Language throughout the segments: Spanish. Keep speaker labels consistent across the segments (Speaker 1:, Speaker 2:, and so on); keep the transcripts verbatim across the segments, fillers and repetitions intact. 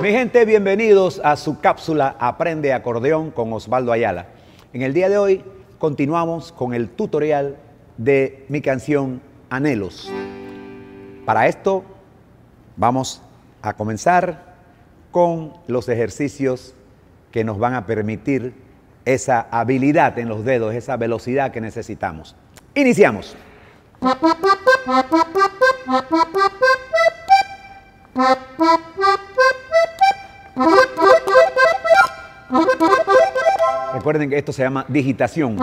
Speaker 1: Mi gente, bienvenidos a su cápsula Aprende Acordeón con Osvaldo Ayala. En el día de hoy continuamos con el tutorial de mi canción Anhelos. Para esto vamos a comenzar con los ejercicios que nos van a permitir esa habilidad en los dedos, esa velocidad que necesitamos. Iniciamos. Recuerden que esto se llama digitación.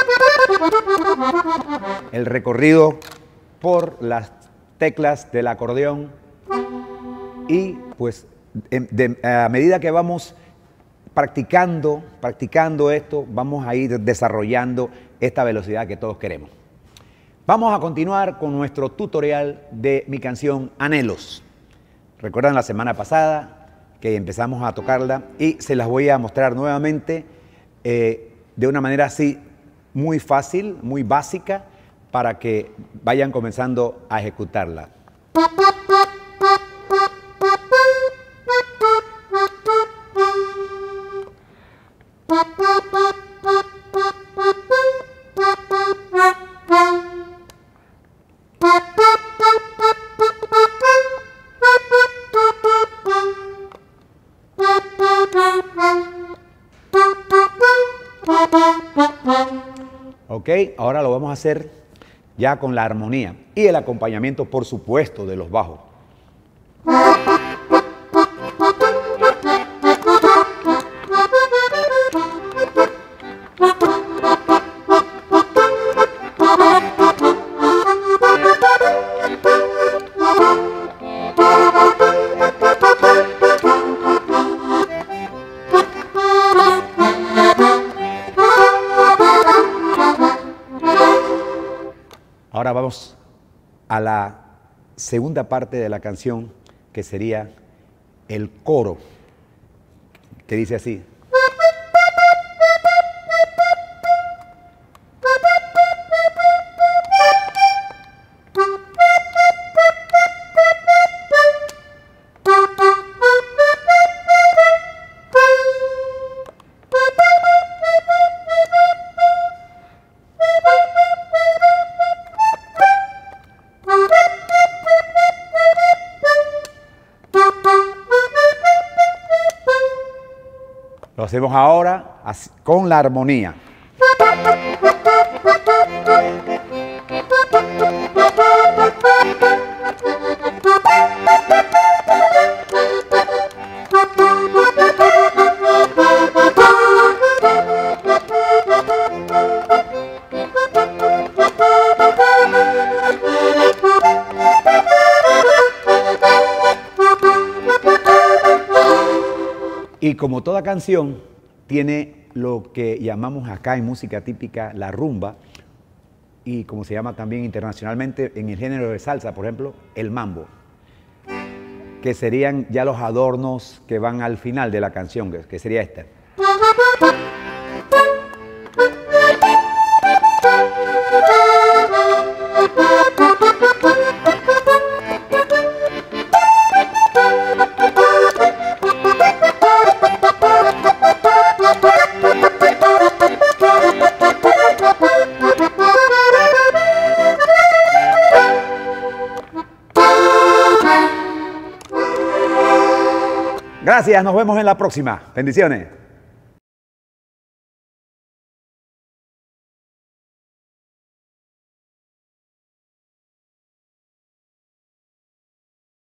Speaker 1: El recorrido por las teclas del acordeón y pues de, de, a medida que vamos practicando, practicando esto, vamos a ir desarrollando esta velocidad que todos queremos. Vamos a continuar con nuestro tutorial de mi canción Anhelos. Recuerdan la semana pasada que empezamos a tocarla y se las voy a mostrar nuevamente eh, de una manera así muy fácil, muy básica, para que vayan comenzando a ejecutarla. Ok, ahora lo vamos a hacer ya con la armonía y el acompañamiento, por supuesto, de los bajos. Ahora vamos a la segunda parte de la canción, que sería el coro, que dice así. Lo hacemos ahora con la armonía. Y como toda canción, tiene lo que llamamos acá en música típica la rumba, y como se llama también internacionalmente en el género de salsa, por ejemplo, el mambo, que serían ya los adornos que van al final de la canción, que sería esta. Gracias, nos vemos en la próxima. Bendiciones.